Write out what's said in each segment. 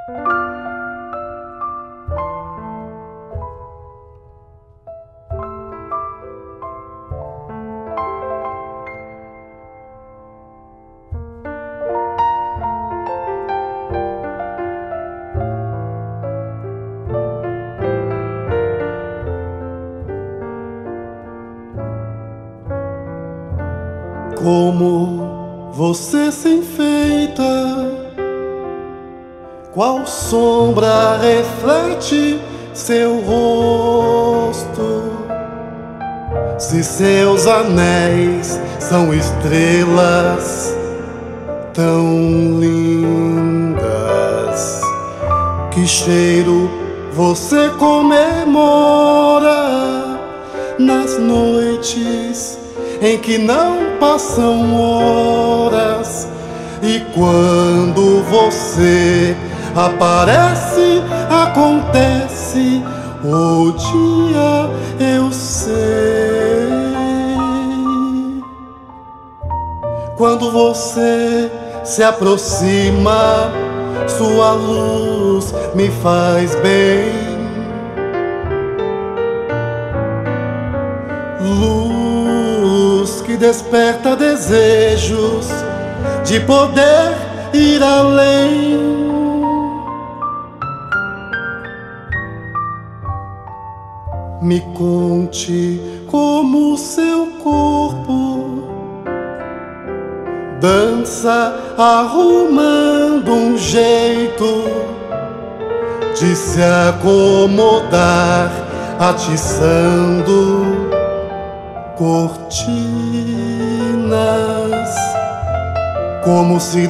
Como você se enfeita, qual sombra reflete seu rosto? Se seus anéis são estrelas tão lindas, que cheiro você comemora nas noites em que não passam horas, e quando você aparece, acontece o dia, eu sei. Quando você se aproxima, sua luz me faz bem. Luz que desperta desejos de poder ir além. Me conte como seu corpo dança, arrumando um jeito de se acomodar, atiçando cortinas, como se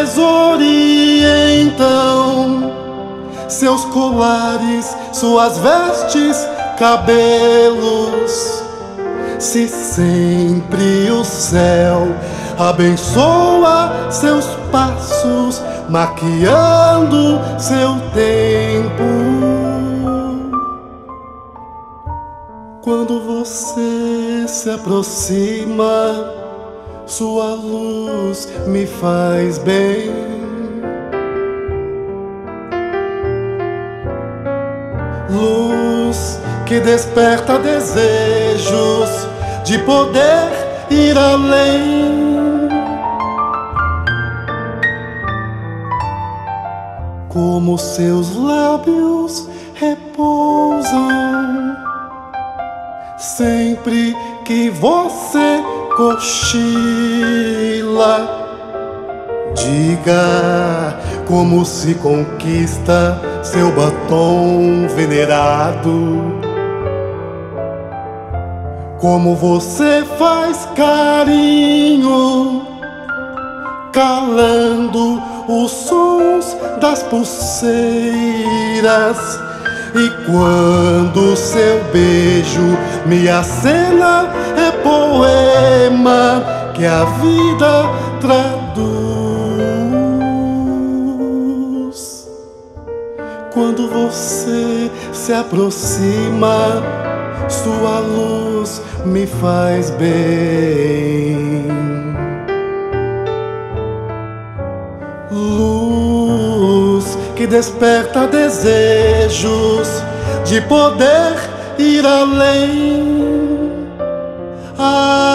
desorientam seus colares, suas vestes, cabelos. Se sempre o céu abençoa seus passos, maquiando seu tempo. Quando você se aproxima, sua luz me faz bem. Luz que desperta desejos de poder ir além. Como seus lábios repousam sempre que você cochila. Diga como se conquista seu batom venerado, como você faz carinho, calando os sons das pulseiras. E quando seu beijo me acena, é poema que a vida traduz. Quando você se aproxima, sua luz me faz bem. Luz que desperta desejos de poder ir além.